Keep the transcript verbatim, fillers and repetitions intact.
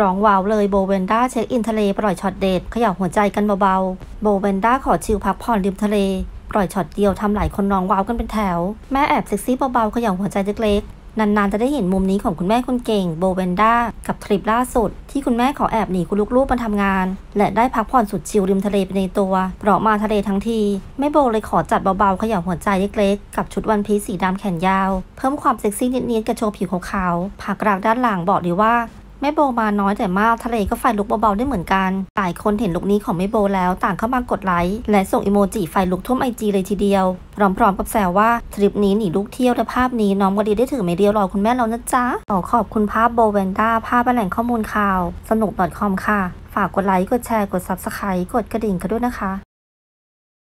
ร้องว้าวเลยโบเวนด้าเช็คอินทะเลปล่อยช็อตเด็ดขยับหัวใจกันเบาๆโบเวนด้าขอชิลพักผ่อนริมทะเลปล่อยช็อตเดียวทำหลายคนร้องว้าวกันเป็นแถวแม่แอบเซ็กซี่เบาๆขยับหัวใจเล็กๆนานๆจะได้เห็นมุมนี้ของคุณแม่คนเก่งโบเวนด้ากับทริปล่าสุดที่คุณแม่ขอแอบหนีคุณลูกๆมาทำงานและได้พักผ่อนสุดชิลริมทะเลไปในตัวเพราะมาทะเลทั้งทีแม่โบเลยขอจัดเบาๆขยับหัวใจเล็กๆกับชุดวันพีซสีดำแขนยาวเพิ่มความเซ็กซี่นิดๆกับโชว์ผิวขาวๆผักรากด้านหลังบอกเลยว่าแม่โบมาน้อยแต่มากทะเลก็ไฟลุกเบาๆได้เหมือนกันหลายคนเห็นลุคนี้ของแม่โบแล้วต่างเข้ามากดไลค์และส่งอีโมจิไฟลุกท่วมไอจีเลยทีเดียวพร้อมๆกับแซวว่าทริปนี้หนีลูกเที่ยวแต่ภาพนี้น้องวดีได้ถือไม่เดียวรอคุณแม่แล้วนะจ๊ะขอขอบคุณภาพโบเวนด้าภาพแหล่งข้อมูลข่าวสนุก .com ค่ะฝากกดไลค์กดแชร์กด ซับสไครบ์ กดกระดิ่งกันด้วยนะคะ